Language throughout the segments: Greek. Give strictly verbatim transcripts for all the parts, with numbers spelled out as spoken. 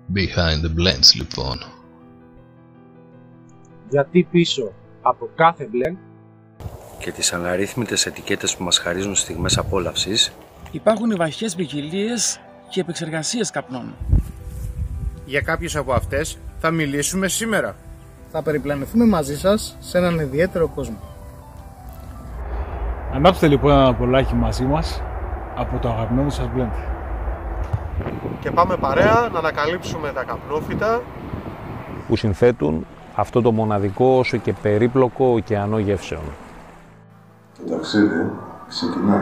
Behind the blends, λοιπόν. Γιατί πίσω από κάθε blend και τις αναρρύθμιτες ετικέτες που μας χαρίζουν στιγμές απόλαυσης υπάρχουν οι βαθιές ποικιλίες και επεξεργασίες καπνών. Για κάποιες από αυτές θα μιλήσουμε σήμερα. Θα περιπλανηθούμε μαζί σας σε έναν ιδιαίτερο κόσμο. Ανάψτε λοιπόν ένα πολλάκι μαζί μας από το αγαπημένο σας blend. Και πάμε παρέα να ανακαλύψουμε τα καπνόφυτα που συνθέτουν αυτό το μοναδικό όσο και περίπλοκο ωκεανό γεύσεων. Το ταξίδι ξεκινάει.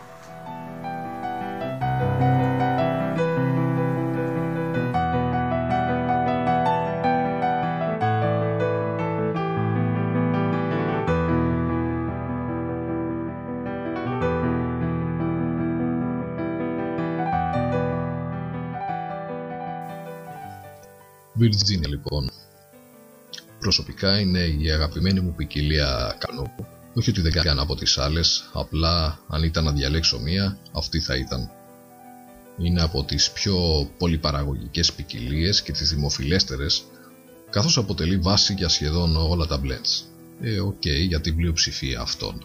Virginia, λοιπόν. Προσωπικά είναι η αγαπημένη μου ποικιλία καπνού. Όχι ότι δεν κάνω από τις άλλες, απλά αν ήταν να διαλέξω μία, αυτή θα ήταν. Είναι από τις πιο πολυπαραγωγικές ποικιλίες και τις δημοφιλέστερες, καθώς αποτελεί βάση για σχεδόν όλα τα blends. Ε, οκ, okay, για την πλειοψηφία αυτών.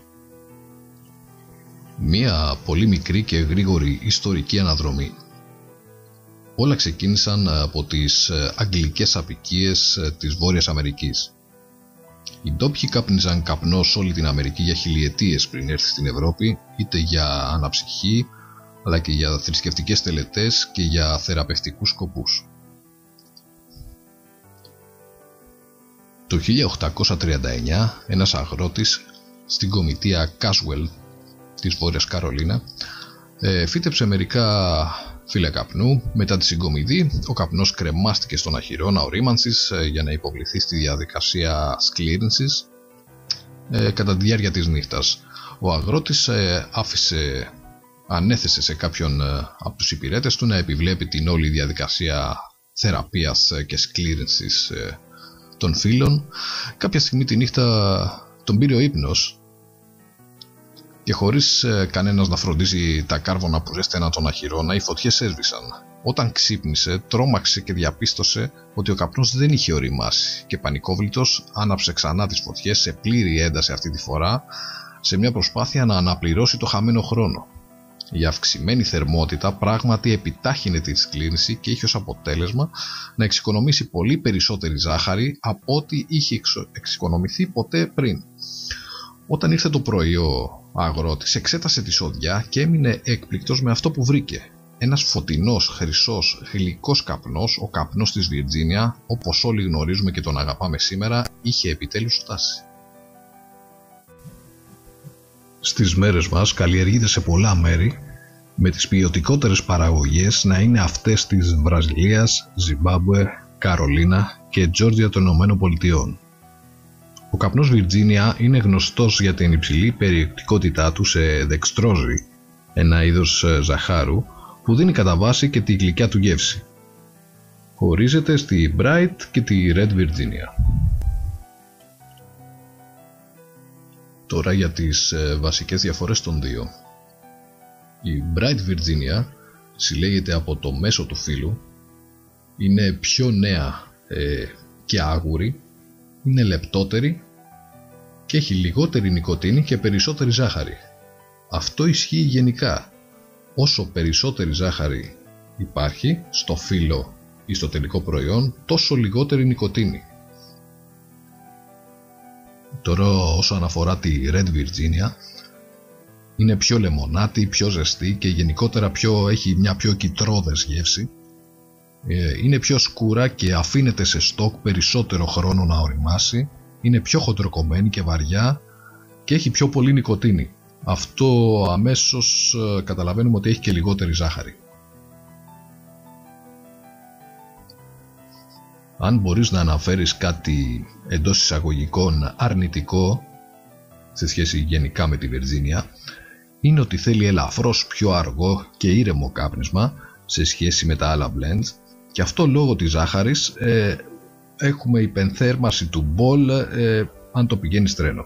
Μία πολύ μικρή και γρήγορη ιστορική αναδρομή. Όλα ξεκίνησαν από τις αγγλικές αποικίες της Βόρειας Αμερικής. Οι ντόπιοι κάπνιζαν καπνό σε όλη την Αμερική για χιλιετίες πριν έρθει στην Ευρώπη, είτε για αναψυχή, αλλά και για θρησκευτικές τελετές και για θεραπευτικούς σκοπούς. Το χίλια οκτακόσια τριάντα εννιά, ένας αγρότης στην κομιτεία Caswell της Βόρειας Καρολίνα ε, φύτεψε μερικά φύλλα καπνού. Μετά τη συγκομιδή, ο καπνός κρεμάστηκε στον αχυρώνα ορίμανσης ε, για να υποβληθεί στη διαδικασία σκλήρινσης ε, κατά τη διάρκεια της νύχτας. Ο αγρότης ε, άφησε, ανέθεσε σε κάποιον ε, από τους υπηρέτες του να επιβλέπει την όλη διαδικασία θεραπείας ε, και σκλήρινσης ε, των φύλλων. Κάποια στιγμή τη νύχτα τον πήρε ο ύπνος και χωρίς ε, κανένας να φροντίζει τα κάρβωνα που ζέστηναν τον αχυρώνα, οι φωτιές έσβησαν. Όταν ξύπνησε, τρόμαξε και διαπίστωσε ότι ο καπνός δεν είχε οριμάσει και πανικόβλητος άναψε ξανά τις φωτιές σε πλήρη ένταση αυτή τη φορά, σε μια προσπάθεια να αναπληρώσει το χαμένο χρόνο. Η αυξημένη θερμότητα πράγματι επιτάχυνε τη σκλήρινση και είχε ως αποτέλεσμα να εξοικονομήσει πολύ περισσότερη ζάχαρη από ό,τι είχε εξοικονομηθεί ποτέ πριν. Όταν ήρθε το πρωί, ο αγρότης εξέτασε τη σοδιά και έμεινε έκπληκτος με αυτό που βρήκε. Ένας φωτεινός, χρυσός, γλυκός καπνός, ο καπνός της Βιρτζίνια, όπως όλοι γνωρίζουμε και τον αγαπάμε σήμερα, είχε επιτέλους φτάσει. Στις μέρες μας καλλιεργείται σε πολλά μέρη, με τις ποιοτικότερες παραγωγές να είναι αυτές της Βραζιλίας, Ζιμπάμπουε, Καρολίνα και Τζόρτζια των Ηνωμένων Πολιτειών. Ο καπνός Βιρτζίνια είναι γνωστός για την υψηλή περιεκτικότητά του σε δεξτρόζη, ένα είδος ζαχάρου που δίνει κατά βάση και τη γλυκιά του γεύση. Χωρίζεται στη Bright και τη Red Virginia. Τώρα για τις ε, βασικές διαφορές των δύο. Η Bright Virginia συλλέγεται από το μέσο του φύλου, είναι πιο νέα ε, και άγουρη, είναι λεπτότερη και έχει λιγότερη νικοτίνη και περισσότερη ζάχαρη. Αυτό ισχύει γενικά. Όσο περισσότερη ζάχαρη υπάρχει στο φύλλο ή στο τελικό προϊόν, τόσο λιγότερη νικοτίνη. Τώρα όσον αφορά τη Red Virginia, είναι πιο λεμονάτη, πιο ζεστή και γενικότερα πιο, έχει μια πιο κιτρόδες γεύση. Είναι πιο σκούρα και αφήνεται σε στόκ περισσότερο χρόνο να οριμάσει. Είναι πιο χοντροκομμένη και βαριά και έχει πιο πολύ νικοτίνη. Αυτό αμέσως καταλαβαίνουμε ότι έχει και λιγότερη ζάχαρη. Αν μπορείς να αναφέρεις κάτι εντός εισαγωγικών αρνητικό σε σχέση γενικά με τη Βιρτζίνια, είναι ότι θέλει ελαφρώς πιο αργό και ήρεμο κάπνισμα σε σχέση με τα άλλα blends, και αυτό λόγω της ζάχαρης ε, έχουμε υπενθέρμανση του μπολ ε, αν το πηγαίνεις τρένο.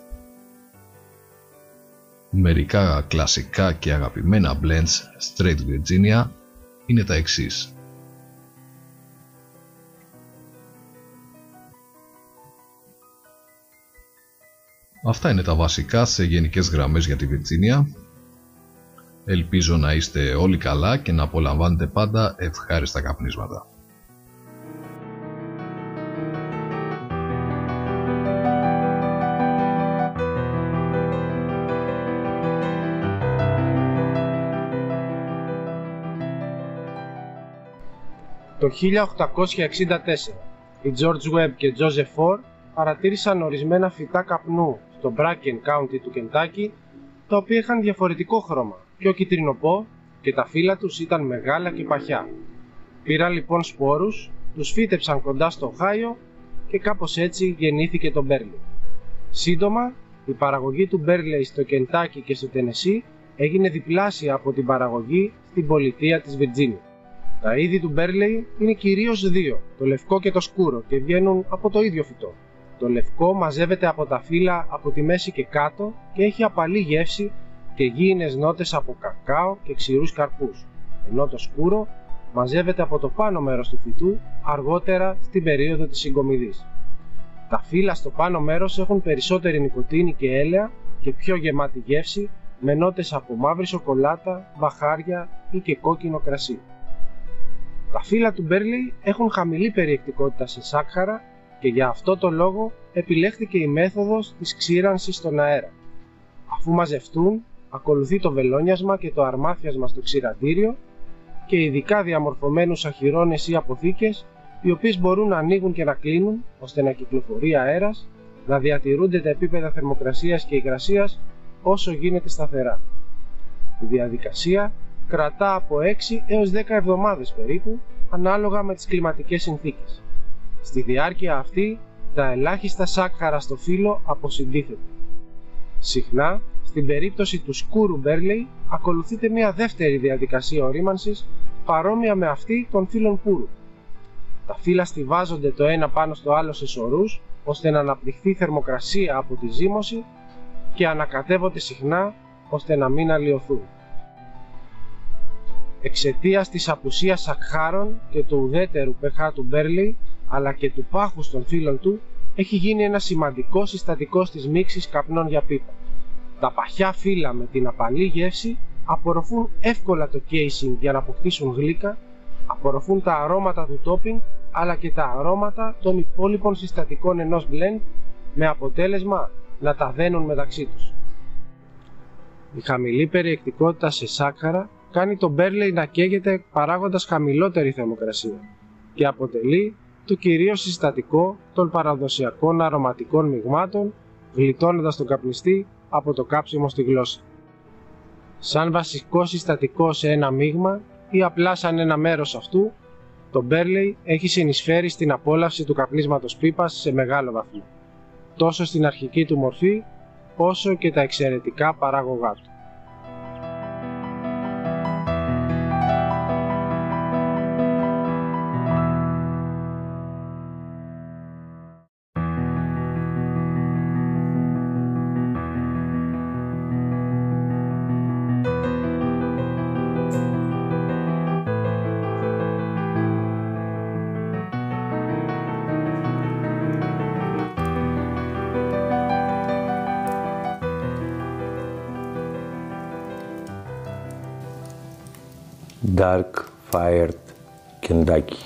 Μερικά κλασικά και αγαπημένα blends Straight Virginia είναι τα εξής. Αυτά είναι τα βασικά σε γενικές γραμμές για τη Βιρτζίνια. Ελπίζω να είστε όλοι καλά και να απολαμβάνετε πάντα ευχάριστα καπνίσματα. Το χίλια οκτακόσια εξήντα τέσσερα, οι George Webb και Joseph Orr παρατήρησαν ορισμένα φυτά καπνού στο Bracken County του Κεντάκι, τα οποία είχαν διαφορετικό χρώμα, πιο κυτρινοπό, και τα φύλλα τους ήταν μεγάλα και παχιά. Πήραν λοιπόν σπόρους, τους φύτεψαν κοντά στο Οχάιο και κάπως έτσι γεννήθηκε το Μπέρλεϊ. Σύντομα, η παραγωγή του Μπέρλεϊ στο Κεντάκι και στο Τενεσί έγινε διπλάσια από την παραγωγή στην πολιτεία της Βιρτζίνια. Τα είδη του Μπέρλεϊ είναι κυρίως δύο, το λευκό και το σκούρο, και βγαίνουν από το ίδιο φυτό. Το λευκό μαζεύεται από τα φύλλα από τη μέση και κάτω και έχει απαλή γεύση και γήινες νότες από κακάο και ξηρούς καρπούς, ενώ το σκούρο μαζεύεται από το πάνω μέρος του φυτού αργότερα στην περίοδο της συγκομιδής. Τα φύλλα στο πάνω μέρος έχουν περισσότερη νικοτίνη και έλαια και πιο γεμάτη γεύση, με νότες από μαύρη σοκολάτα, μπαχάρια ή και κόκκινο κρασί. Τα φύλλα του Μπέρλεϊ έχουν χαμηλή περιεκτικότητα σε σάκχαρα και για αυτό το λόγο επιλέχθηκε η μέθοδος της ξύρανσης στον αέρα. Αφού μαζευτούν, ακολουθεί το βελόνιασμα και το αρμάθιασμα στο ξηραντήριο και ειδικά διαμορφωμένους αχυρώνες ή αποθήκες, οι οποίες μπορούν να ανοίγουν και να κλείνουν ώστε να κυκλοφορεί αέρας, να διατηρούνται τα επίπεδα θερμοκρασίας και υγρασίας όσο γίνεται σταθερά. Η διαδικασία κρατά από έξι έως δέκα εβδομάδες περίπου, ανάλογα με τις κλιματικές συνθήκες. Στη διάρκεια αυτή, τα ελάχιστα σάκχαρα στο φύλλο αποσυντίθεται. Συχνά, στην περίπτωση του σκούρου Μπέρλεϊ, ακολουθείται μια δεύτερη διαδικασία ορίμανσης παρόμοια με αυτή των φύλλων πούρου. Τα φύλλα στιβάζονται το ένα πάνω στο άλλο σε σωρούς, ώστε να αναπτυχθεί θερμοκρασία από τη ζύμωση και ανακατεύονται συχνά ώστε να μην αλλοιωθούν. Εξαιτίας της απουσίας σακχάρων και του ουδέτερου pH του Μπέρλεϊ, αλλά και του πάχους των φύλλων του, έχει γίνει ένα σημαντικό συστατικό της μίξης καπνών για πίπα. Τα παχιά φύλλα με την απαλή γεύση απορροφούν εύκολα το casing για να αποκτήσουν γλύκα, απορροφούν τα αρώματα του topping αλλά και τα αρώματα των υπόλοιπων συστατικών ενός blend, με αποτέλεσμα να τα δένουν μεταξύ τους. Η χαμηλή περιεκτικότητα σε σάκχαρα κάνει το Μπέρλεϊ να καίγεται παράγοντας χαμηλότερη θερμοκρασία και αποτελεί το κυρίως συστατικό των παραδοσιακών αρωματικών μειγμάτων, γλιτώνοντας τον καπνιστή από το κάψιμο στη γλώσσα. Σαν βασικό συστατικό σε ένα μείγμα ή απλά σαν ένα μέρος αυτού, το Μπέρλεϊ έχει συνεισφέρει στην απόλαυση του καπνίσματος πίπας σε μεγάλο βαθμό, τόσο στην αρχική του μορφή όσο και τα εξαιρετικά παράγωγά του. Dark Fired Kentucky.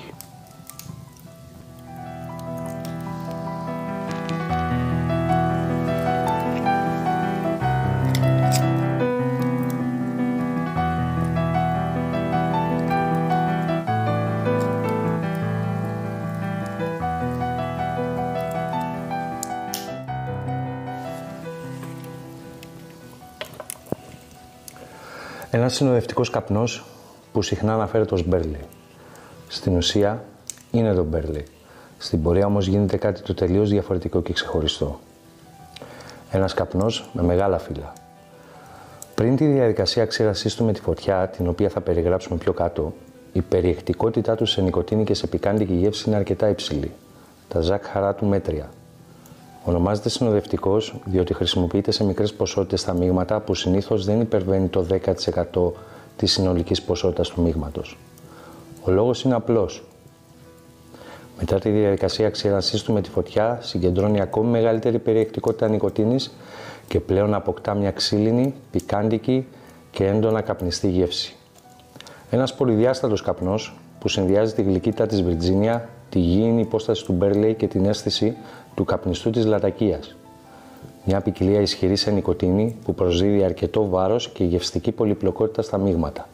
Ένας συνοδευτικός καπνός που συχνά αναφέρεται ως Μπέρλεϊ. Στην ουσία είναι το Μπέρλεϊ. Στην πορεία όμως γίνεται κάτι το τελείως διαφορετικό και ξεχωριστό. Ένας καπνός με μεγάλα φύλλα. Πριν τη διαδικασία ξύρασής του με τη φωτιά, την οποία θα περιγράψουμε πιο κάτω, η περιεκτικότητά του σε νοικοτήνη και σε πικάντικη γεύση είναι αρκετά υψηλή. Τα ζάχαρά του μέτρια. Ονομάζεται συνοδευτικός διότι χρησιμοποιείται σε μικρές ποσότητες στα μείγματα που συνήθως δεν υπερβαίνει το δέκα τοις εκατό της συνολικής ποσότητας του μείγματος. Ο λόγος είναι απλός. Μετά τη διαδικασία ξηρανσής του με τη φωτιά, συγκεντρώνει ακόμη μεγαλύτερη περιεκτικότητα νοικοτήνης και πλέον αποκτά μια ξύλινη, πικάντικη και έντονα καπνιστή γεύση. Ένας πολυδιάστατος καπνός που συνδυάζει τη γλυκύτητα της Βιρτζίνια, τη γήινη υπόσταση του Μπέρλεϊ και την αίσθηση του καπνιστού της Λατακίας. Μια ποικιλία ισχυρή σε νοικοτήνη που προσδίδει αρκετό βάρος και γευστική πολυπλοκότητα στα μείγματα.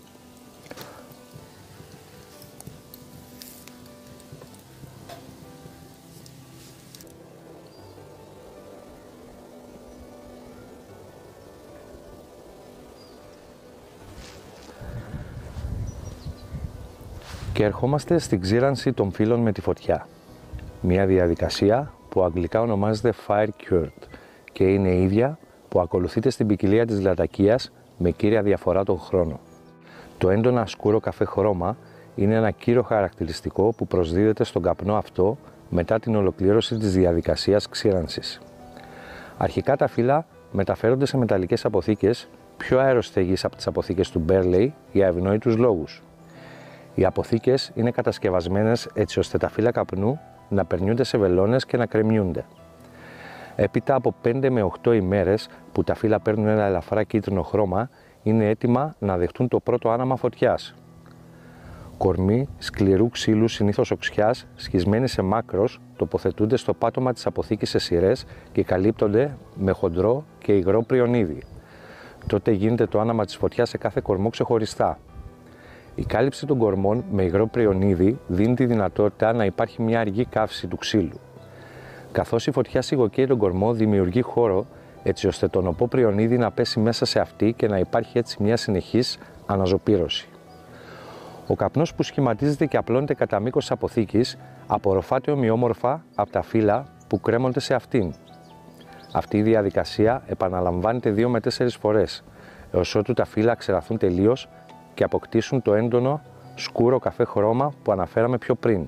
Και ερχόμαστε στην ξύρανση των φύλλων με τη φωτιά. Μια διαδικασία που αγγλικά ονομάζεται fire cured και είναι η ίδια που ακολουθείται στην ποικιλία της Λατακίας με κύρια διαφορά τον χρόνο. Το έντονα σκούρο καφέ χρώμα είναι ένα κύριο χαρακτηριστικό που προσδίδεται στον καπνό αυτό μετά την ολοκλήρωση της διαδικασίας ξύρανσης. Αρχικά τα φύλλα μεταφέρονται σε μεταλλικές αποθήκες πιο αεροστεγείς από τις αποθήκες του Μπέρλεϊ για ευνόητους λόγους. Οι αποθήκες είναι κατασκευασμένες έτσι ώστε τα φύλλα καπνού να περνιούνται σε βελόνες και να κρεμιούνται. Έπειτα από πέντε με οκτώ ημέρες που τα φύλλα παίρνουν ένα ελαφρά κίτρινο χρώμα, είναι έτοιμα να δεχτούν το πρώτο άναμα φωτιάς. Κορμί σκληρού ξύλου, συνήθως οξιάς, σχισμένοι σε μάκρος, τοποθετούνται στο πάτωμα της αποθήκης σε σειρές και καλύπτονται με χοντρό και υγρό πριονίδι. Τότε γίνεται το άναμα της φωτιάς σε κάθε κορμό ξεχωριστά. Η κάλυψη των κορμών με υγρό πριονίδι δίνει τη δυνατότητα να υπάρχει μια αργή καύση του ξύλου. Καθώς η φωτιά σιγοκαίει τον κορμό, δημιουργεί χώρο έτσι ώστε το νοπό πριονίδι να πέσει μέσα σε αυτή και να υπάρχει έτσι μια συνεχής αναζωπήρωση. Ο καπνός που σχηματίζεται και απλώνεται κατά μήκος της αποθήκης απορροφάται ομοιόμορφα από τα φύλλα που κρέμονται σε αυτήν. Αυτή η διαδικασία επαναλαμβάνεται δύο με τέσσερις φορές, έως ότου τα φύλλα ξεραθούν τελείως και αποκτήσουν το έντονο σκούρο καφέ χρώμα που αναφέραμε πιο πριν.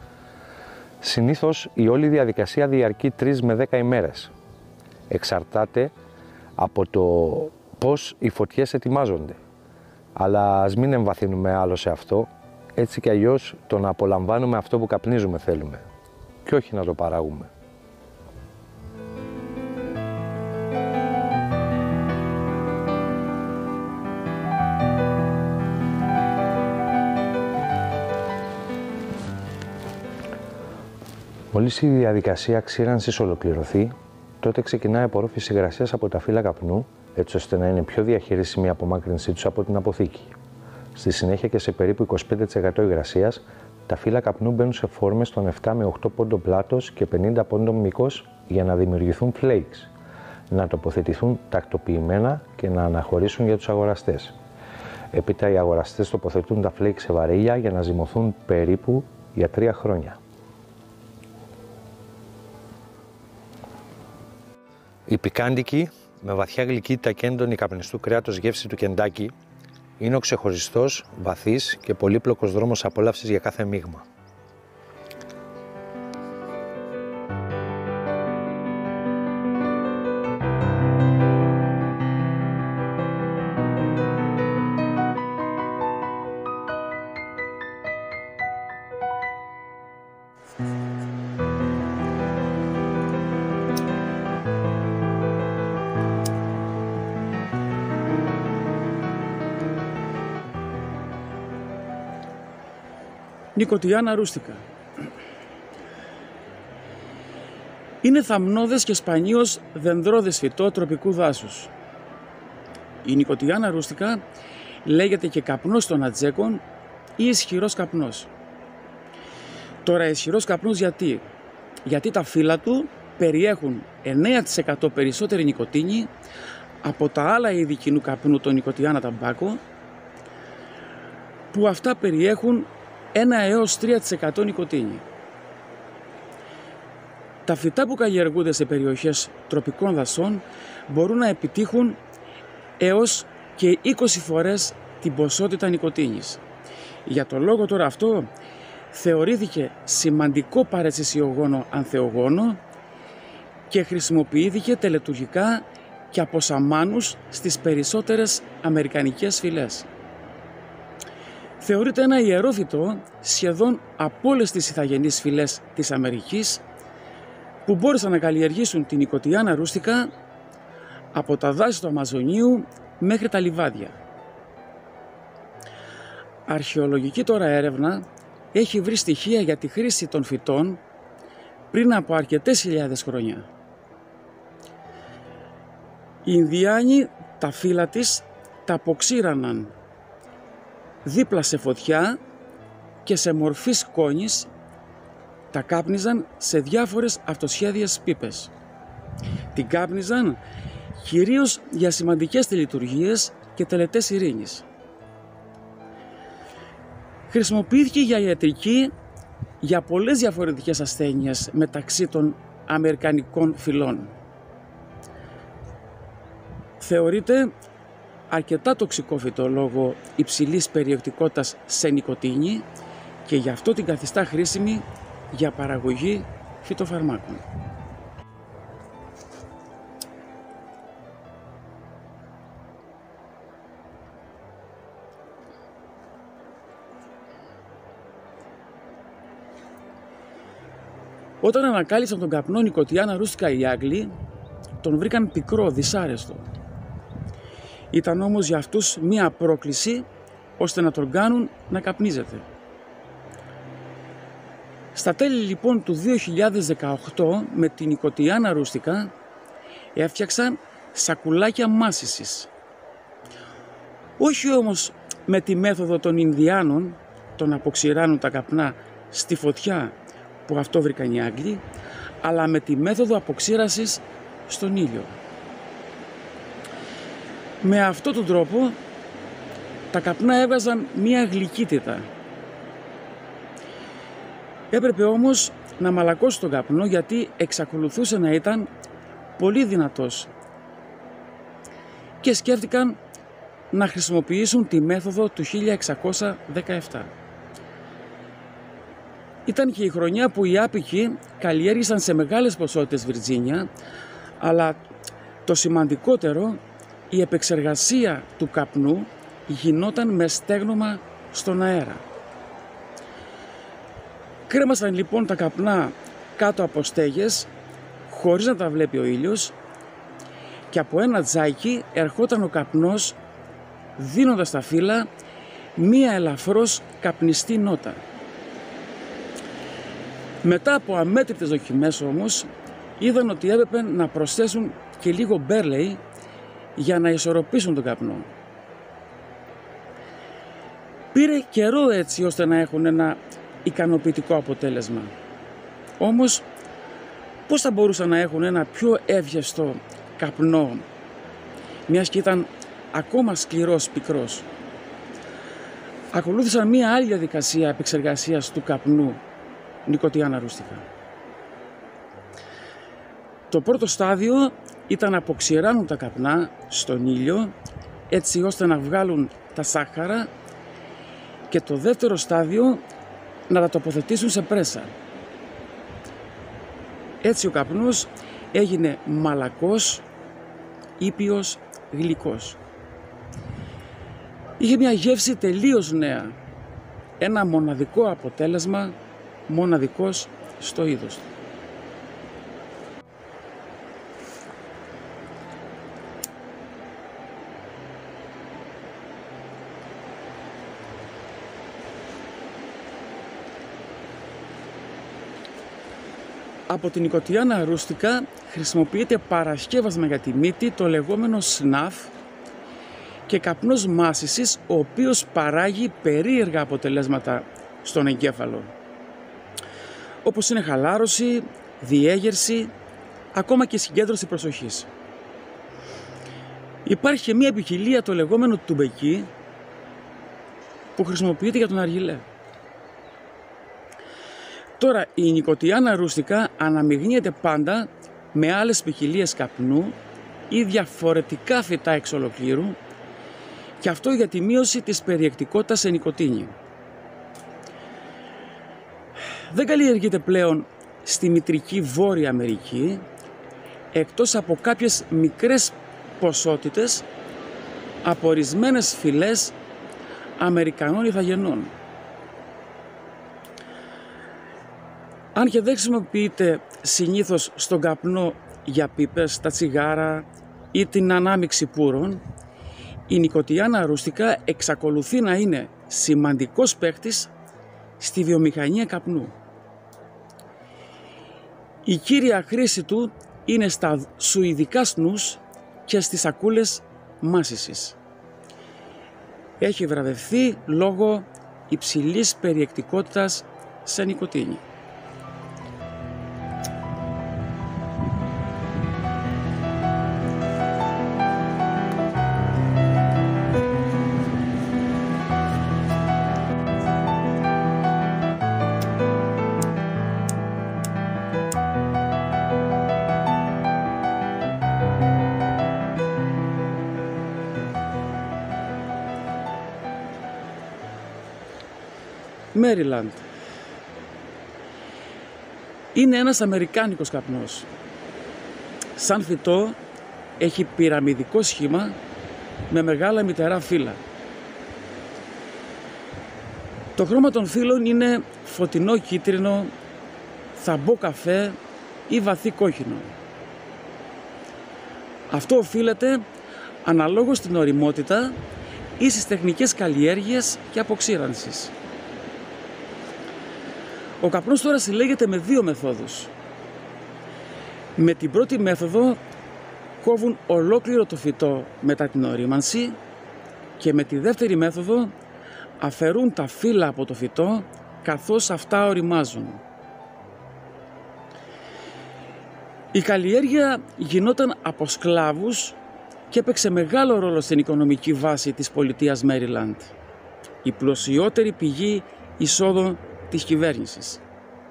Συνήθως η όλη διαδικασία διαρκεί τρεις με δέκα ημέρες. Εξαρτάται από το πώς οι φωτιές ετοιμάζονται. Αλλά ας μην εμβαθύνουμε άλλο σε αυτό, έτσι κι αλλιώς το να απολαμβάνουμε αυτό που καπνίζουμε θέλουμε και όχι να το παράγουμε. Μόλις η διαδικασία ξύρανσης ολοκληρωθεί, τότε ξεκινάει η απορρόφηση υγρασίας από τα φύλλα καπνού, έτσι ώστε να είναι πιο διαχειρίσιμη η απομάκρυνσή τους από την αποθήκη. Στη συνέχεια και σε περίπου είκοσι πέντε τοις εκατό υγρασίας, τα φύλλα καπνού μπαίνουν σε φόρμες των επτά με οκτώ πόντων πλάτος και πενήντα πόντων μήκος για να δημιουργηθούν flakes, να τοποθετηθούν τακτοποιημένα και να αναχωρήσουν για τους αγοραστές. Έπειτα οι αγοραστές τοποθετούν τα flakes σε βαρύλια για να ζυμωθούν περίπου για τρία χρόνια. Η πικάντικη, με βαθιά γλυκύτητα και έντονη καπνιστού κρέατος γεύση του Κεντάκι είναι ο ξεχωριστός, βαθύς και πολύπλοκος δρόμος απόλαυσης για κάθε μείγμα. Νικοτιάνα ρούστικα. Είναι θαμνώδες και σπανίως δενδρώδες φυτό τροπικού δάσους. Η Νικοτιάνα ρούστικα λέγεται και καπνός των ατζέκων ή ισχυρός καπνός. Τώρα ισχυρός καπνός γιατί? Γιατί τα φύλλα του περιέχουν εννέα τοις εκατό περισσότερη νικοτίνη από τα άλλα είδη κοινού καπνού, το Νικοτιάνα ταμπάκο, που αυτά περιέχουν ένα έως τρία τοις εκατό νικοτίνη. Τα φυτά που καλλιεργούνται σε περιοχές τροπικών δασών μπορούν να επιτύχουν έως και είκοσι φορές την ποσότητα νικοτίνης. Για το λόγο τώρα αυτό θεωρήθηκε σημαντικό παρεσυσιογόνο ανθεογόνο και χρησιμοποιήθηκε τελετουργικά και από σαμάνους στις περισσότερες αμερικανικές φυλές. Θεωρείται ένα ιερό φυτό σχεδόν από όλες τις ηθαγενείς φυλές της Αμερικής που μπόρεσαν να καλλιεργήσουν την Nicotiana rustica από τα δάση του Αμαζονίου μέχρι τα λιβάδια. Αρχαιολογική τώρα έρευνα έχει βρει στοιχεία για τη χρήση των φυτών πριν από αρκετές χιλιάδες χρόνια. Οι Ινδιάνοι τα φύλλα της τα αποξήραναν δίπλα σε φωτιά και σε μορφή σκόνης τα κάπνιζαν σε διάφορες αυτοσχέδιες πίπες. Την κάπνιζαν κυρίως για σημαντικές τελετουργίες και τελετές ειρήνης. Χρησιμοποιήθηκε για ιατρική για πολλές διαφορετικές ασθένειες μεταξύ των αμερικανικών φυλών. Θεωρείται αρκετά τοξικό φυτό λόγω υψηλής περιεκτικότητας σε νικοτίνη και γι' αυτό την καθιστά χρήσιμη για παραγωγή φυτοφαρμάκων. Όταν ανακάλυψαν τον καπνό Nicotiana rustica οι Άγγλοι, τον βρήκαν πικρό, δυσάρεστο. Ήταν όμως για αυτούς μία πρόκληση ώστε να τον κάνουν να καπνίζεται. Στα τέλη λοιπόν του δύο χιλιάδες δεκαοκτώ με την Nicotiana rustica έφτιαξαν σακουλάκια μάσησης. Όχι όμως με τη μέθοδο των Ινδιάνων, το να αποξηράνουν τα καπνά στη φωτιά που αυτό βρήκαν οι Άγγλοι, αλλά με τη μέθοδο αποξήρασης στον ήλιο. Με αυτόν τον τρόπο τα καπνά έβγαζαν μία γλυκύτητα. Έπρεπε όμως να μαλακώσει τον καπνό γιατί εξακολουθούσε να ήταν πολύ δυνατός και σκέφτηκαν να χρησιμοποιήσουν τη μέθοδο του χίλια εξακόσια δεκαεπτά. Ήταν και η χρονιά που οι άπικοι καλλιέργησαν σε μεγάλες ποσότητες Βιρτζίνια, αλλά το σημαντικότερο, η επεξεργασία του καπνού γινόταν με στέγνομα στον αέρα. Κρέμασαν λοιπόν τα καπνά κάτω από στέγες, χωρίς να τα βλέπει ο ήλιος, και από ένα τζάκι ερχόταν ο καπνός, δίνοντας στα φύλλα μία ελαφρώς καπνιστή νότα. Μετά από αμέτρητες δοκιμές όμως, είδαν ότι έπρεπε να προσθέσουν και λίγο μπέρλεϊ για να ισορροπήσουν τον καπνό. Πήρε καιρό έτσι ώστε να έχουν ένα ικανοποιητικό αποτέλεσμα. Όμως, πώς θα μπορούσαν να έχουν ένα πιο εύγευστο καπνό, μιας και ήταν ακόμα σκληρός, πικρός? Ακολούθησαν μία άλλη διαδικασία επεξεργασίας του καπνού Nicotiana rustica. Το πρώτο στάδιο ήταν να αποξηράνουν τα καπνά στον ήλιο έτσι ώστε να βγάλουν τα σάχαρα, και το δεύτερο στάδιο να τα τοποθετήσουν σε πρέσα. Έτσι ο καπνός έγινε μαλακός, ήπιος, γλυκός. Είχε μια γεύση τελείως νέα, ένα μοναδικό αποτέλεσμα, μοναδικός στο είδος του. Από την Nicotiana rustica χρησιμοποιείται παρασκεύασμα για τη μύτη, το λεγόμενο σναφ, και καπνός μάσησης, ο οποίος παράγει περίεργα αποτελέσματα στον εγκέφαλο, όπως είναι χαλάρωση, διέγερση, ακόμα και συγκέντρωση προσοχής. Υπάρχει και μία ποικιλία, το λεγόμενο τουμπεκί, που χρησιμοποιείται για τον αργυλέ. Τώρα η Nicotiana rustica αναμειγνύεται πάντα με άλλες ποικιλίες καπνού ή διαφορετικά φυτά εξ ολοκλήρου, και αυτό για τη μείωση της περιεκτικότητας σε νικοτίνη. Δεν καλλιεργείται πλέον στη μητρική Βόρεια Αμερική, εκτός από κάποιες μικρές ποσότητες από ορισμένες φυλές Αμερικανών ηθαγενών. Αν και δεν χρησιμοποιείται συνήθως στον καπνό για πίπες, τα τσιγάρα ή την ανάμιξη πούρων, η νοικοτιάνα ρούστικα εξακολουθεί να είναι σημαντικός παίκτης στη βιομηχανία καπνού. Η κύρια χρήση του είναι στα σουηδικά σνους και στις σακούλες μάσησης. Έχει βραβευθεί λόγω υψηλής περιεκτικότητας σε νοικοτήνη. Maryland. Είναι ένας αμερικάνικος καπνός. Σαν φυτό έχει πυραμιδικό σχήμα με μεγάλα μυτερά φύλλα. Το χρώμα των φύλλων είναι φωτεινό κίτρινο, θαμπό καφέ ή βαθύ κόκκινο. Αυτό οφείλεται αναλόγως στην ωριμότητα ή στις τεχνικές καλλιέργειας και αποξήρανσης. Ο καπνός τώρα συλλέγεται με δύο μεθόδους. Με την πρώτη μέθοδο κόβουν ολόκληρο το φυτό μετά την ορίμανση και με τη δεύτερη μέθοδο αφαιρούν τα φύλλα από το φυτό καθώς αυτά οριμάζουν. Η καλλιέργεια γινόταν από σκλάβους και έπαιξε μεγάλο ρόλο στην οικονομική βάση της πολιτείας Maryland, η πλουσιότερη πηγή εισόδων της κυβέρνησης.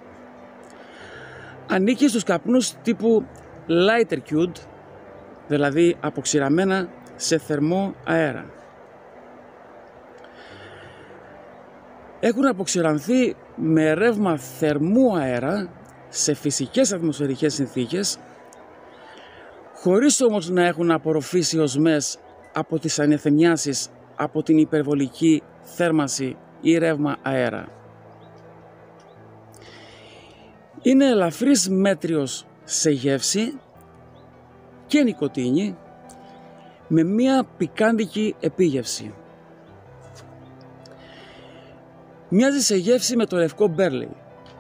Ανήκει στους καπνούς τύπου lighter cured, δηλαδή αποξηραμένα σε θερμό αέρα. Έχουν αποξηρανθεί με ρεύμα θερμού αέρα σε φυσικές ατμοσφαιρικές συνθήκες, χωρίς όμως να έχουν απορροφήσει οσμές από τις ανεθεμιάσεις από την υπερβολική θέρμανση ή ρεύμα αέρα. Είναι ελαφρύς μέτριος σε γεύση και νοικοτήνη με μία πικάντικη επίγευση. Μοιάζει σε γεύση με το λευκό μπέρλι.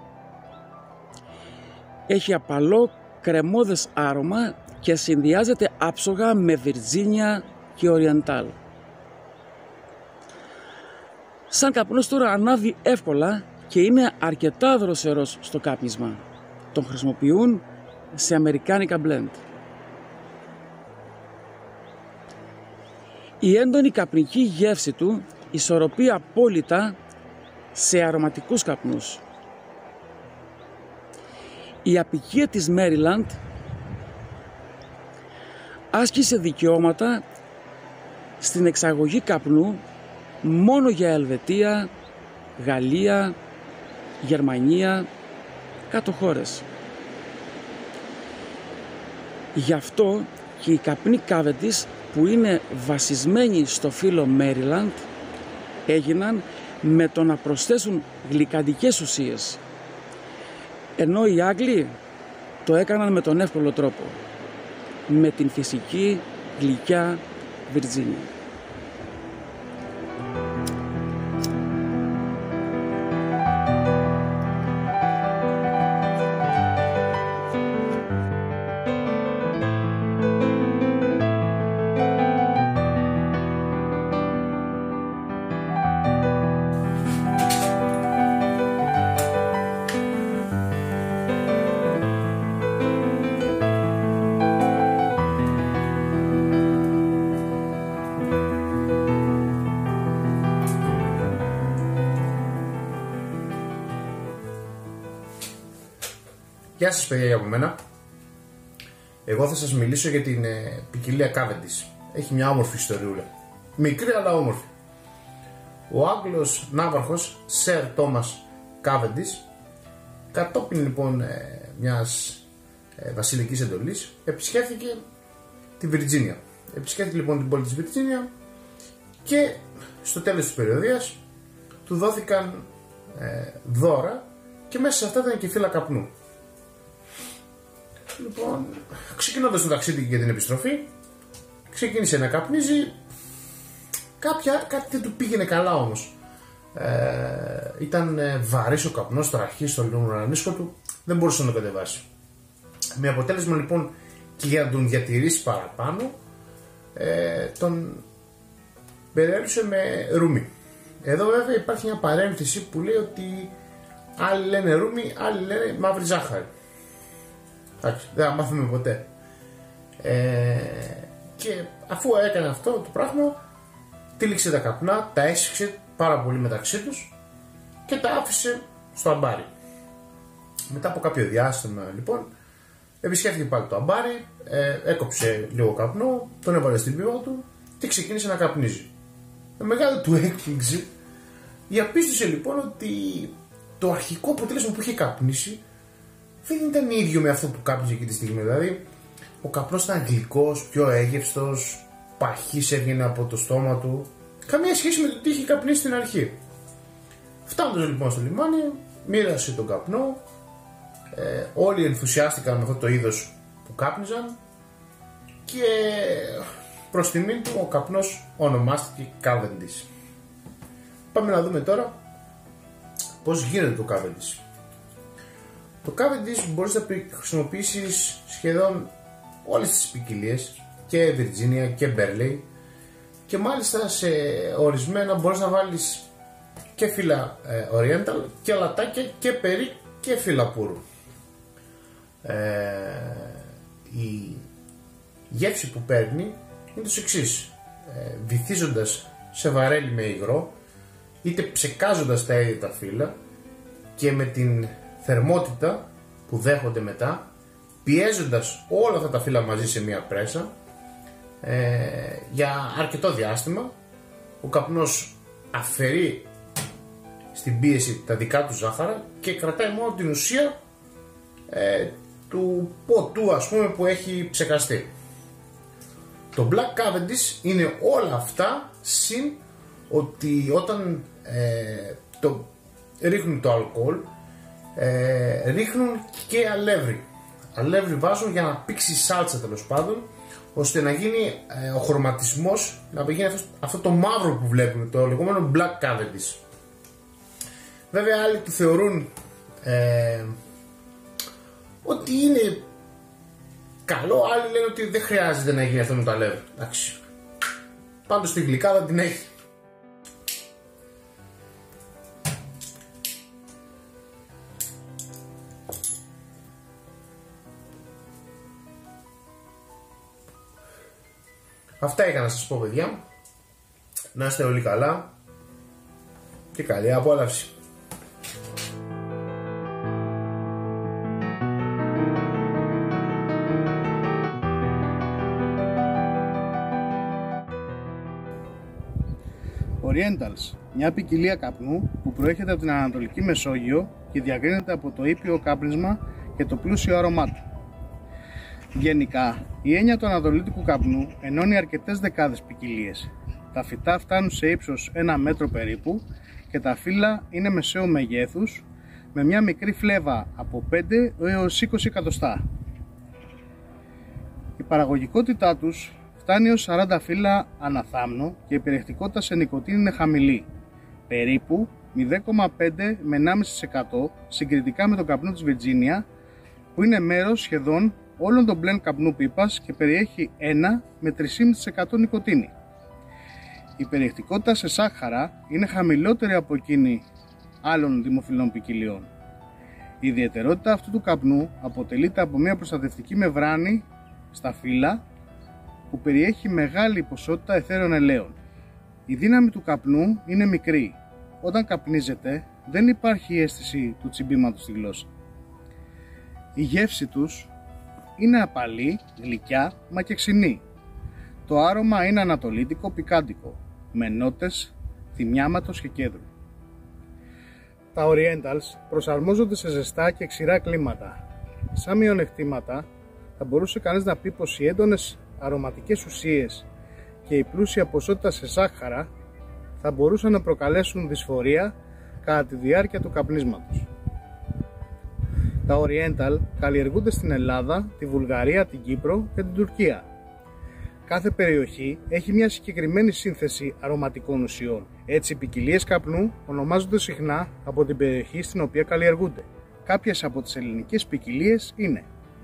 Έχει απαλό κρεμώδες άρωμα και συνδυάζεται άψογα με Βιρτζίνια και Οριεντάλ. Σαν καπνός τώρα ανάβει εύκολα και είναι αρκετά δροσερός στο κάπνισμα. Τον χρησιμοποιούν σε αμερικάνικα blend. Η έντονη καπνική γεύση του ισορροπεί απόλυτα σε αρωματικούς καπνούς. Η αποικία της Maryland άσκησε δικαιώματα στην εξαγωγή καπνού μόνο για Ελβετία, Γαλλία, Γερμανία, κάτω χώρες. Γι' αυτό και οι καπνοί Cavendish, που είναι βασισμένοι στο φύλλο Maryland, έγιναν με το να προσθέσουν γλυκαντικές ουσίες, ενώ οι Άγγλοι το έκαναν με τον εύκολο τρόπο, με την φυσική γλυκιά Βιρτζίνια. Γεια σας παιδιά από μένα. Εγώ θα σας μιλήσω για την ε, ποικιλία Cavendish. Έχει μια όμορφη ιστοριούλα. Μικρή αλλά όμορφη. Ο Άγγλος ναύαρχος Sir Thomas Cavendish, κατόπιν λοιπόν ε, μιας ε, βασιλικής εντολής, επισκέφθηκε τη Βιρτζίνια. Επισκέφθηκε λοιπόν την πόλη της Βιρτζίνια και στο τέλος της περιοδίας του δόθηκαν ε, δώρα και μέσα σε αυτά ήταν και φύλλα καπνού. Λοιπόν, ξεκινώντας το ταξίδι για την επιστροφή, ξεκίνησε να καπνίζει. Κάποια, κάτι δεν του πήγαινε καλά όμως. Ε, ήταν ε, βαρύς ο καπνός στο αρχή, στο λουρανίσκο του, δεν μπορούσε να το κατεβάσει. Με αποτέλεσμα λοιπόν και για να τον διατηρήσει παραπάνω, ε, τον περιέριψε με ρούμι. Εδώ βέβαια υπάρχει μια παρένθεση που λέει ότι άλλοι λένε ρούμι, άλλοι λένε μαύρη ζάχαρη. Εντάξει, δεν θα μάθουμε ποτέ. Ε, και αφού έκανε αυτό το πράγμα, τύλιξε τα καπνά, τα έσυξε πάρα πολύ μεταξύ τους και τα άφησε στο αμπάρι. Μετά από κάποιο διάστημα λοιπόν επισκέφθηκε πάλι το αμπάρι, ε, έκοψε λίγο καπνό, τον έβαλε στην πίβα του και ξεκίνησε να καπνίζει. Με μεγάλη του έκπληξη διαπίστωσε λοιπόν ότι το αρχικό αποτέλεσμα που είχε καπνίσει δεν ήταν ίδιο με αυτό που κάπνιζε εκείνη τη στιγμή. Δηλαδή ο καπνός ήταν γλυκός, πιο έγευστος, παχύς έβγαινε από το στόμα του. Καμία σχέση με το τι είχε καπνίσει στην αρχή. Φτάνοντας λοιπόν στο λιμάνι, μοίρασε τον καπνό. Ε, όλοι ενθουσιάστηκαν με αυτό το είδος που κάπνιζαν και προς τιμήν του ο καπνός ονομάστηκε Cavendish. Πάμε να δούμε τώρα πώς γίνεται το Cavendish. Το Cavendish μπορείς να χρησιμοποιήσεις σχεδόν όλες τις ποικιλίες, και Virginia και Burley, και μάλιστα σε ορισμένα μπορείς να βάλεις και φύλλα ε, Oriental και λατάκια και περί και φύλλα πούρου. Ε, η γεύση που παίρνει είναι το εξής: ε, βυθίζοντας σε βαρέλι με υγρό, είτε ψεκάζοντας τα ίδια τα φύλλα και με την θερμότητα που δέχονται μετά, πιέζοντας όλα αυτά τα φύλλα μαζί σε μία πρέσα ε, για αρκετό διάστημα, ο καπνός αφαιρεί στην πίεση τα δικά του ζάχαρα και κρατάει μόνο την ουσία ε, του ποτού, ας πούμε, που έχει ψεκαστεί. Το Black Cavendish είναι όλα αυτά, συν ότι όταν ε, το ρίχνουν το αλκοόλ, ε, ρίχνουν και αλεύρι. Αλεύρι βάζουν για να πήξει σάλτσα, τέλος πάντων, ώστε να γίνει ε, ο χρωματισμός, να γίνει αυτό, αυτό το μαύρο που βλέπουμε, το λεγόμενο Black Cavendish. Βέβαια άλλοι του θεωρούν ε, ότι είναι καλό, άλλοι λένε ότι δεν χρειάζεται να γίνει αυτό με το αλεύρι. Εντάξει. Πάντως τη γλυκάδα την έχει. Αυτά είχα να σας πω, παιδιά. Να είστε όλοι καλά και καλή απόλαυση. Orientals, μια ποικιλία καπνού που προέρχεται από την Ανατολική Μεσόγειο και διακρίνεται από το ήπιο κάπνισμα και το πλούσιο άρωμά του. Γενικά, η έννοια του ανατολίτικου καπνού ενώνει αρκετές δεκάδες ποικιλίες. Τα φυτά φτάνουν σε ύψος ένα μέτρο περίπου και τα φύλλα είναι μεσαίου μεγέθους, με μια μικρή φλέβα από πέντε έως είκοσι εκατοστά. Η παραγωγικότητά τους φτάνει ως σαράντα φύλλα αναθάμνο και η περιεκτικότητα σε νοικοτήνη είναι χαμηλή, περίπου μηδέν κόμμα πέντε με ενάμιση τοις εκατό συγκριτικά με τον καπνό της Virginia, που είναι μέρος σχεδόν όλων των blend καπνού πίπας και περιέχει ένα με τρία κόμμα πέντε τοις εκατό νοικοτήνη. Η περιεκτικότητα σε σάχαρα είναι χαμηλότερη από εκείνη άλλων δημοφιλών ποικιλιών. Η ιδιαιτερότητα αυτού του καπνού αποτελείται από μια προστατευτική μεμβράνη στα φύλλα που περιέχει μεγάλη ποσότητα αιθέρων ελαίων. Η δύναμη του καπνού είναι μικρή. Όταν καπνίζεται δεν υπάρχει η αίσθηση του τσιμπήματος στη γλώσσα. Η γεύση τους είναι απαλή, γλυκιά, μα και ξινή. Το άρωμα είναι ανατολίτικο πικάντικο, με νότες θυμιάματος και κέδρου. Τα Orientals προσαρμόζονται σε ζεστά και ξηρά κλίματα. Σαν μειονεκτήματα θα μπορούσε κανείς να πει πως οι έντονες αρωματικές ουσίες και η πλούσια ποσότητα σε σάχαρα θα μπορούσαν να προκαλέσουν δυσφορία κατά τη διάρκεια του καπνίσματος. Τα Oriental καλλιεργούνται στην Ελλάδα, τη Βουλγαρία, την Κύπρο και την Τουρκία. Κάθε περιοχή έχει μια συγκεκριμένη σύνθεση αρωματικών ουσιών. Έτσι, οι ποικιλίες καπνού ονομάζονται συχνά από την περιοχή στην οποία καλλιεργούνται. Κάποιες από τις ελληνικές ποικιλίες είναι: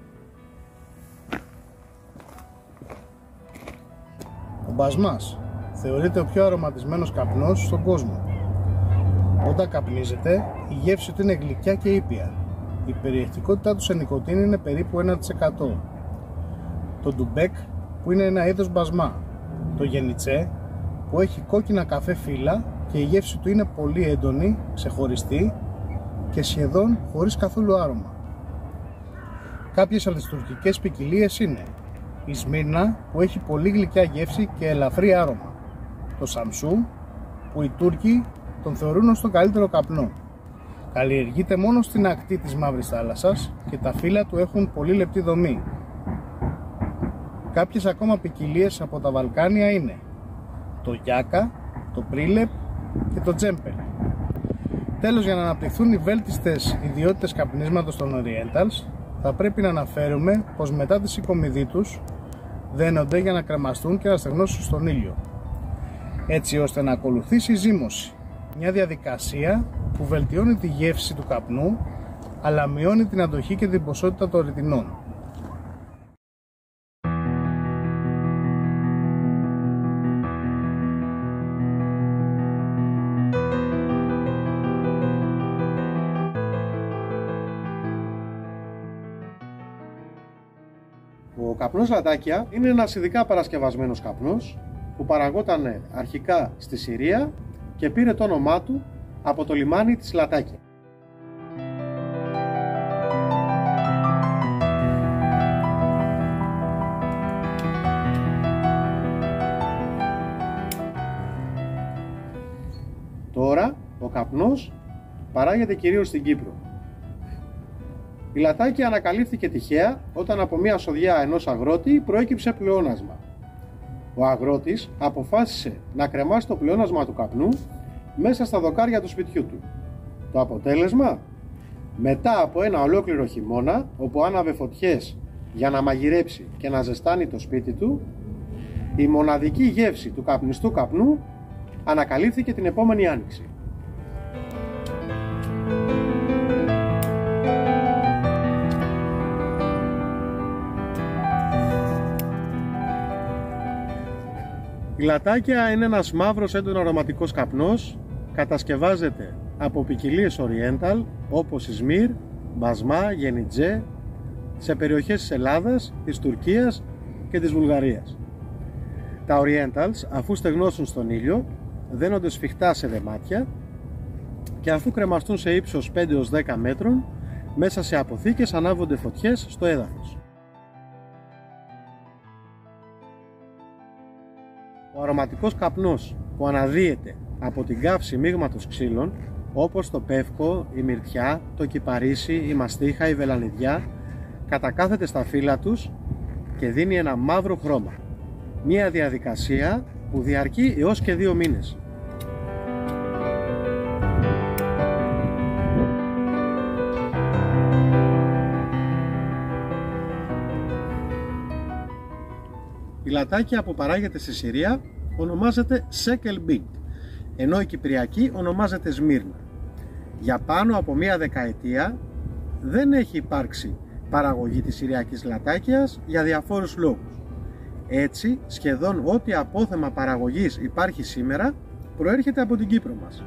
ο μπασμάς θεωρείται ο πιο αρωματισμένος καπνός στον κόσμο. Όταν καπνίζεται, η γεύση του είναι γλυκιά και ήπια. Η περιεκτικότητά του σε νοικοτήνη είναι περίπου ένα τοις εκατό. Το ντουμπέκ, που είναι ένα είδος μπασμά. Το γενιτσέ, που έχει κόκκινα καφέ φύλλα και η γεύση του είναι πολύ έντονη, ξεχωριστή και σχεδόν χωρίς καθόλου άρωμα. Κάποιες από τις τουρκικές ποικιλίες είναι η Σμύρνα, που έχει πολύ γλυκιά γεύση και ελαφρύ άρωμα. Το Σαμσού, που οι Τούρκοι τον θεωρούν ως τον καλύτερο καπνό. Καλλιεργείται μόνο στην ακτή της Μαύρης Θάλασσας και τα φύλλα του έχουν πολύ λεπτή δομή. Κάποιες ακόμα ποικιλίες από τα Βαλκάνια είναι το Γιάκα, το Πρίλεπ και το Τζέμπελ. Τέλος, για να αναπτυχθούν οι βέλτιστες ιδιότητες καπνίσματος των Orientals, θα πρέπει να αναφέρουμε πως μετά τη συγκομιδή τους δένονται για να κρεμαστούν και να στεγνώσουν στον ήλιο, έτσι ώστε να ακολουθήσει η ζύμωση, μια διαδικασία που βελτιώνει τη γεύση του καπνού αλλά μειώνει την αντοχή και την ποσότητα των ρητινών. Ο καπνός λατάκια είναι ένας ειδικά παρασκευασμένος καπνός που παραγόταν αρχικά στη Συρία και πήρε το όνομά του από το λιμάνι της Λατάκια. Τώρα ο καπνός παράγεται κυρίως στην Κύπρο. Η Λατάκια ανακαλύφθηκε τυχαία όταν από μια σοδιά ενός αγρότη προέκυψε πλεόνασμα. Ο αγρότης αποφάσισε να κρεμάσει το πλεόνασμα του καπνού μέσα στα δοκάρια του σπιτιού του. Το αποτέλεσμα? Μετά από ένα ολόκληρο χειμώνα, όπου άναβε φωτιές για να μαγειρέψει και να ζεστάνει το σπίτι του, η μοναδική γεύση του καπνιστού καπνού ανακαλύφθηκε την επόμενη άνοιξη. Η Λατάκια είναι ένας μαύρος έντονο αρωματικός καπνός, κατασκευάζεται από ποικιλίες Oriental όπως η Σμύρ, Μπασμά, Γενιτζέ, σε περιοχές της Ελλάδας, της Τουρκίας και της Βουλγαρίας. Τα Orientals, αφού στεγνώσουν στον ήλιο, δένονται σφιχτά σε δεμάτια και αφού κρεμαστούν σε ύψος πέντε έως δέκα μέτρων, μέσα σε αποθήκες ανάβονται φωτιές στο έδαφος. Ο αρωματικός καπνός που αναδύεται από την καύση μείγματος ξύλων, όπως το πεύκο, η μυρτιά, το κυπαρίσι, η μαστίχα, η βελανιδιά, κατακάθεται στα φύλλα τους και δίνει ένα μαύρο χρώμα. Μία διαδικασία που διαρκεί έως και δύο μήνες. Η Λατάκια που παράγεται στη Συρία ονομάζεται Sekelbig, ενώ η Κυπριακή ονομάζεται Σμύρνα. Για πάνω από μία δεκαετία δεν έχει υπάρξει παραγωγή της Συριακής Λατάκιας για διαφόρους λόγους. Έτσι, σχεδόν ό,τι απόθεμα παραγωγής υπάρχει σήμερα προέρχεται από την Κύπρο μας.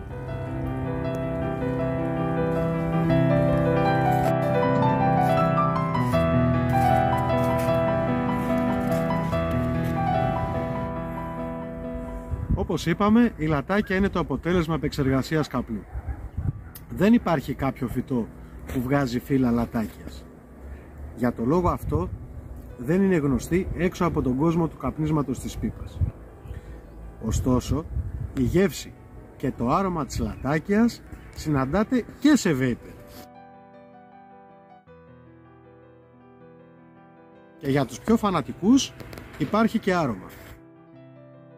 Όπως είπαμε, η Λατάκια είναι το αποτέλεσμα επεξεργασίας καπνού. Δεν υπάρχει κάποιο φυτό που βγάζει φύλλα λατάκιας. Για το λόγο αυτό δεν είναι γνωστή έξω από τον κόσμο του καπνίσματος της πίπας. Ωστόσο, η γεύση και το άρωμα της λατάκιας συναντάται και σε βέιπερ. Και για τους πιο φανατικούς υπάρχει και άρωμα.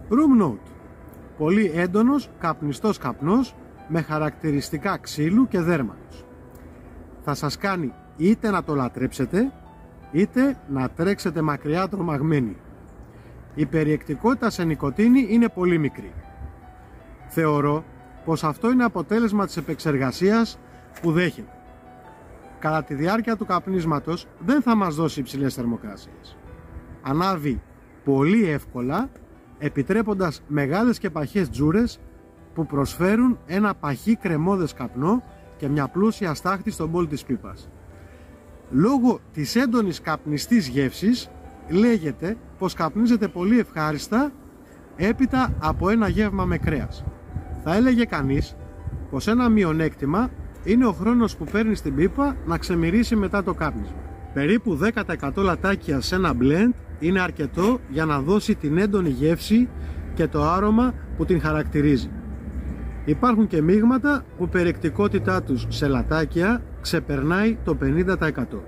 Room note. Πολύ έντονος καπνιστός καπνός με χαρακτηριστικά ξύλου και δέρματος. Θα σας κάνει είτε να το λατρέψετε, είτε να τρέξετε μακριά τρομαγμένοι. Η περιεκτικότητα σε νοικοτήνη είναι πολύ μικρή. Θεωρώ πως αυτό είναι αποτέλεσμα της επεξεργασίας που δέχεται. Κατά τη διάρκεια του καπνίσματος δεν θα μας δώσει υψηλές θερμοκρασίες. Ανάβει πολύ εύκολα, επιτρέποντας μεγάλες και παχές τζούρες που προσφέρουν ένα παχύ κρεμώδες καπνό και μια πλούσια στάχτη στον μπολ της πίπας. Λόγω της έντονης καπνιστής γεύσης λέγεται πως καπνίζεται πολύ ευχάριστα έπειτα από ένα γεύμα με κρέας. Θα έλεγε κανείς πως ένα μειονέκτημα είναι ο χρόνος που παίρνει στην πίπα να ξεμυρίσει μετά το κάπνισμα. Περίπου δέκα τοις εκατό λατάκια σε ένα blend είναι αρκετό για να δώσει την έντονη γεύση και το άρωμα που την χαρακτηρίζει. Υπάρχουν και μείγματα που η περιεκτικότητά τους σε λατάκια ξεπερνάει το πενήντα τοις εκατό.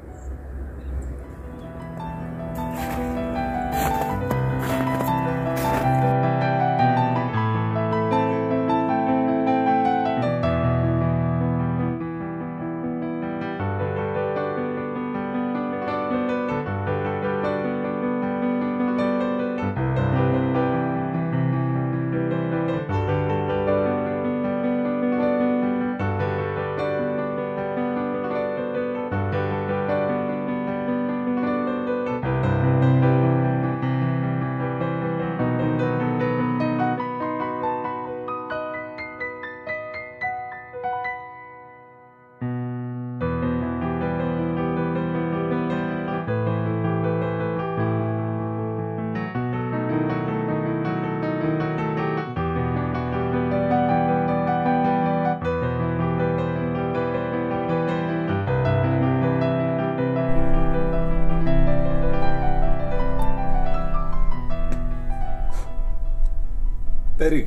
Περίκ.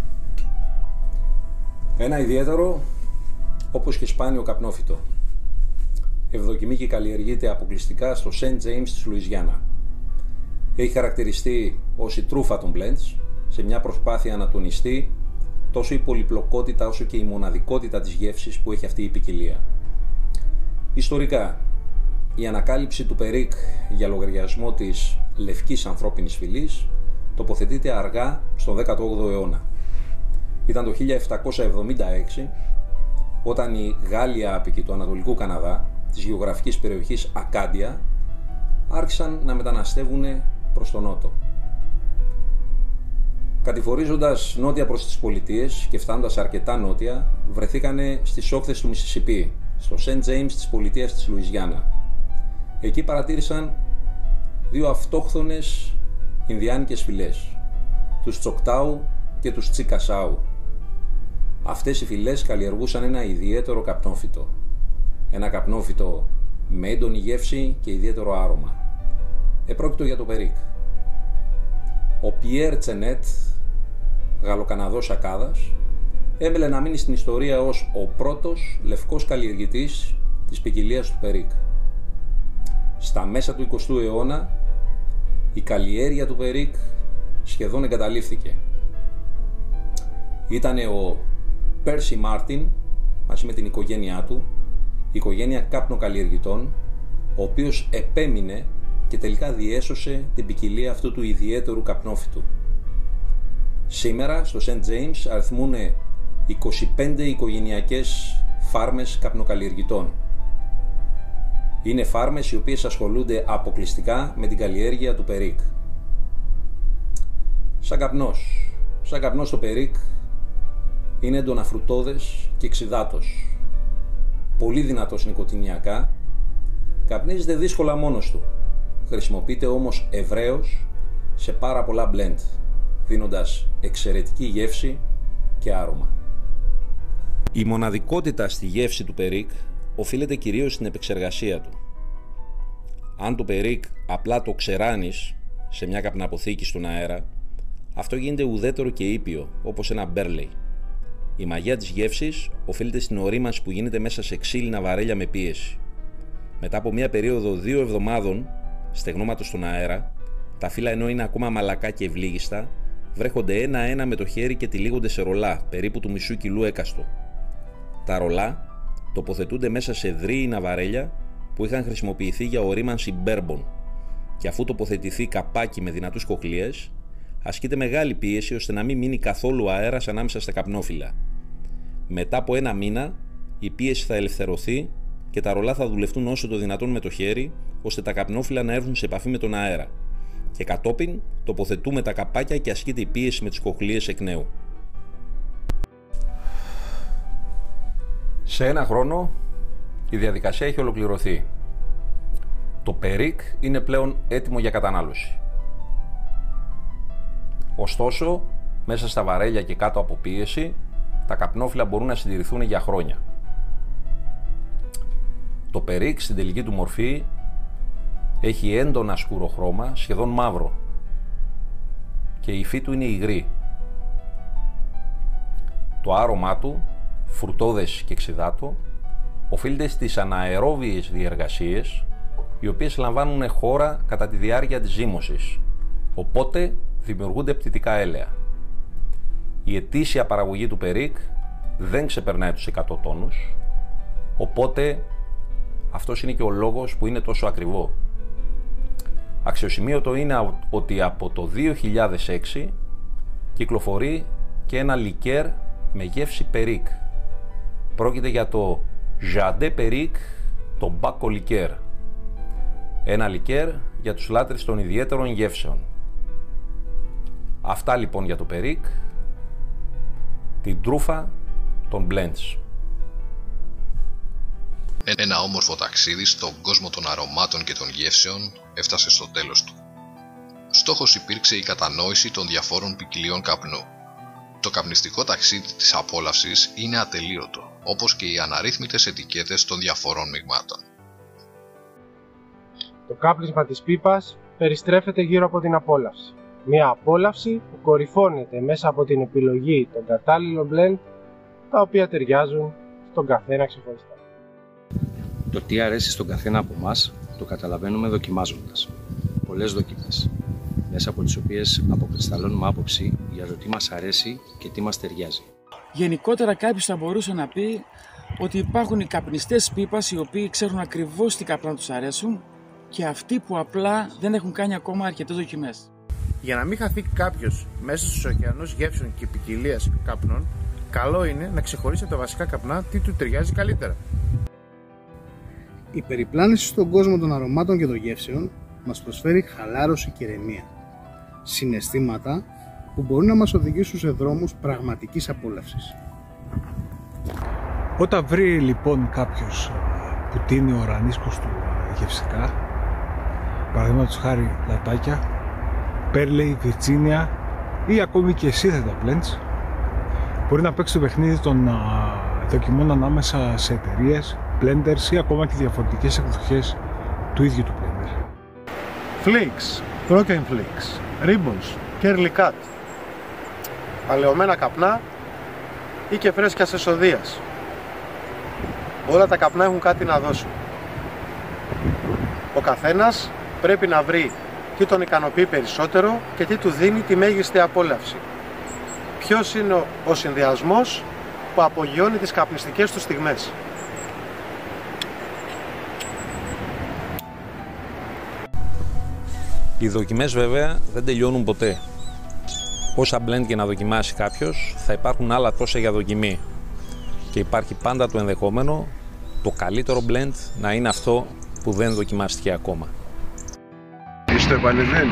Ένα ιδιαίτερο, όπως και σπάνιο καπνόφυτο. Ευδοκιμεί και καλλιεργείται αποκλειστικά στο Σεντ Τζέιμς της Λουιζιάννα. Έχει χαρακτηριστεί ως η τρούφα των blends, σε μια προσπάθεια να τονιστεί τόσο η πολυπλοκότητα όσο και η μοναδικότητα της γεύσης που έχει αυτή η ποικιλία. Ιστορικά, η ανακάλυψη του Περίκ για λογαριασμό της λευκής ανθρώπινης φυλής τοποθετείται αργά στον δέκατο όγδοο αιώνα. Ήταν το χίλια επτακόσια εβδομήντα έξι όταν οι Γάλλοι άπικοι του Ανατολικού Καναδά, της γεωγραφικής περιοχής Ακάντια, άρχισαν να μεταναστεύουν προς τον νότο. Κατηφορίζοντας νότια προς τις πολιτείες και φτάνοντας αρκετά νότια, βρεθήκανε στις όχθες του Μισισιπί, στο Σεντ Τζέιμς της πολιτείας της Λουιζιάννα. Εκεί παρατήρησαν δύο αυτόχθονες Ινδιάνικες φυλές, τους Τσοκτάου και τους Τσικασάου. Αυτές οι φυλές καλλιεργούσαν ένα ιδιαίτερο καπνόφυτο. Ένα καπνόφυτο με έντονη γεύση και ιδιαίτερο άρωμα. Επρόκειτο για το Περίκ. Ο Πιέρ Τσενέτ, Γαλλοκαναδός Ακάδας, έμελε να μείνει στην ιστορία ως ο πρώτος λευκός καλλιεργητής της ποικιλίας του Περίκ. Στα μέσα του εικοστού αιώνα, η καλλιέργεια του Περίκ σχεδόν εγκαταλείφθηκε. Ήτανε ο Πέρσι Μάρτιν, μαζί με την οικογένειά του, η οικογένεια κάπνο-καλλιεργητών, ο οποίος επέμεινε και τελικά διέσωσε την ποικιλία αυτού του ιδιαίτερου καπνόφυτου. Σήμερα στο Σεντ Τζέιμς αριθμούν είκοσι πέντε οικογενειακές φάρμες καπνοκαλλιεργητών. Είναι φάρμες οι οποίες ασχολούνται αποκλειστικά με την καλλιέργεια του Περίκ. Σαν καπνός. Σαν καπνός το Περίκ είναι έντονα φρουτώδες και ξυδάτος. Πολύ δυνατός νοικοτηνιακά. Καπνίζεται δύσκολα μόνος του. Χρησιμοποιείται όμως ευρέως σε πάρα πολλά blend, δίνοντας εξαιρετική γεύση και άρωμα. Η μοναδικότητα στη γεύση του Περίκ οφείλεται κυρίως στην επεξεργασία του. Αν το Περίκ απλά το ξεράνεις σε μια καπναποθήκη στον αέρα, αυτό γίνεται ουδέτερο και ήπιο, όπως ένα μπέρλεϊ. Η μαγεία της γεύσης οφείλεται στην ορίμανση που γίνεται μέσα σε ξύλινα βαρέλια με πίεση. Μετά από μια περίοδο δύο εβδομάδων στεγνώματος στον αέρα, τα φύλλα ενώ είναι ακόμα μαλακά και ευλίγιστα, βρέχονται ένα-ένα με το χέρι και τυλίγονται σε ρολά, περίπου του μισού κιλού έκαστο. Τα ρολά τοποθετούνται μέσα σε δρύινα βαρέλια που είχαν χρησιμοποιηθεί για ορίμανση μπέρμπον και αφού τοποθετηθεί καπάκι με δυνατούς κοχλίες, ασκείται μεγάλη πίεση ώστε να μην μείνει καθόλου αέρας ανάμεσα στα καπνόφυλλα. Μετά από ένα μήνα η πίεση θα ελευθερωθεί και τα ρολά θα δουλευτούν όσο το δυνατόν με το χέρι ώστε τα καπνόφυλλα να έρθουν σε επαφή με τον αέρα. Και κατόπιν τοποθετούμε τα καπάκια και ασκείται η πίεση με τις κοχλίες εκ νέου. Σε ένα χρόνο η διαδικασία έχει ολοκληρωθεί. Το περίκ είναι πλέον έτοιμο για κατανάλωση. Ωστόσο, μέσα στα βαρέλια και κάτω από πίεση, τα καπνόφυλλα μπορούν να συντηρηθούν για χρόνια. Το περίκ στην τελική του μορφή έχει έντονα σκούρο χρώμα, σχεδόν μαύρο, και η υφή του είναι υγρή. Το άρωμά του, φρουτώδες και ξιδάτο, οφείλεται στις αναερόβιες διεργασίες, οι οποίες λαμβάνουν χώρα κατά τη διάρκεια της ζύμωσης, οπότε δημιουργούνται πτυτικά έλαια. Η ετήσια παραγωγή του περίκ δεν ξεπερνάει τους εκατό τόνους, οπότε αυτός είναι και ο λόγος που είναι τόσο ακριβό. Αξιοσημείωτο είναι ότι από το δύο χιλιάδες έξι κυκλοφορεί και ένα λικέρ με γεύση περίκ. Πρόκειται για το Jardin Perique Tobacco Liqueur. Ένα λικέρ για τους λάτρεις των ιδιαίτερων γεύσεων. Αυτά λοιπόν για το περίκ, την τρούφα των blends. Ένα όμορφο ταξίδι στον κόσμο των αρωμάτων και των γεύσεων έφτασε στο τέλος του. Στόχος υπήρξε η κατανόηση των διαφόρων ποικιλίων καπνού. Το καπνιστικό ταξίδι της απόλαυσης είναι ατελείωτο, όπως και οι αναρρύθμιτες ετικέτες των διαφόρων μειγμάτων. Το κάπνισμα της πίπας περιστρέφεται γύρω από την απόλαυση. Μια απόλαυση που κορυφώνεται μέσα από την επιλογή των κατάλληλων blend, τα οποία ταιριάζουν στον καθένα ξεχωριστά. Το τι αρέσει στον καθένα από εμάς το καταλαβαίνουμε δοκιμάζοντας. Πολλές δοκιμές, μέσα από τις οποίες αποκρισταλώνουμε άποψη για το τι μας αρέσει και τι μας ταιριάζει. Γενικότερα κάποιος θα μπορούσε να πει ότι υπάρχουν οι καπνιστές πίπας οι οποίοι ξέρουν ακριβώς τι καπνά τους αρέσουν και αυτοί που απλά δεν έχουν κάνει ακόμα αρκετές δοκιμές. Για να μην χαθεί κάποιος μέσα στους ωκεανούς γεύσεων και ποικιλίας καπνών, καλό είναι να ξεχωρίσει από τα βασικά καπνά τι του ταιριάζει καλύτερα. Η περιπλάνηση στον κόσμο των αρωμάτων και των γεύσεων μας προσφέρει χαλάρωση και ηρεμία. Συναισθήματα που μπορούν να μας οδηγήσουν σε δρόμους πραγματικής απόλαυσης. Όταν βρει λοιπόν κάποιος που τίνει ο ρανίσκος του γευσικά, παραδείγματος χάρη λατάκια, Πέρλεϊ, Βιρτζίνια ή ακόμη και σύνθετα blends, μπορεί να παίξει το παιχνίδι των δοκιμών ανάμεσα σε εταιρείες, blenders ή ακόμα και διαφορετικές εκδοχές του ίδιου του blender. Flakes, Broken Flakes, Ribbons, Curly Cut, παλαιωμένα καπνά ή και φρέσκιας εσοδείας. Όλα τα καπνά έχουν κάτι να δώσουν. Ο καθένας πρέπει να βρει τι τον ικανοποιεί περισσότερο και τι του δίνει τη μέγιστη απόλαυση. Ποιος είναι ο συνδυασμός που απογειώνει τις καπνιστικές του στιγμές. Οι δοκιμές βέβαια δεν τελειώνουν ποτέ. Όσα blend και να δοκιμάσει κάποιος, θα υπάρχουν άλλα τόσα για δοκιμή. Και υπάρχει πάντα το ενδεχόμενο το καλύτερο blend να είναι αυτό που δεν δοκιμάστηκε ακόμα. Είστε επανειδήν.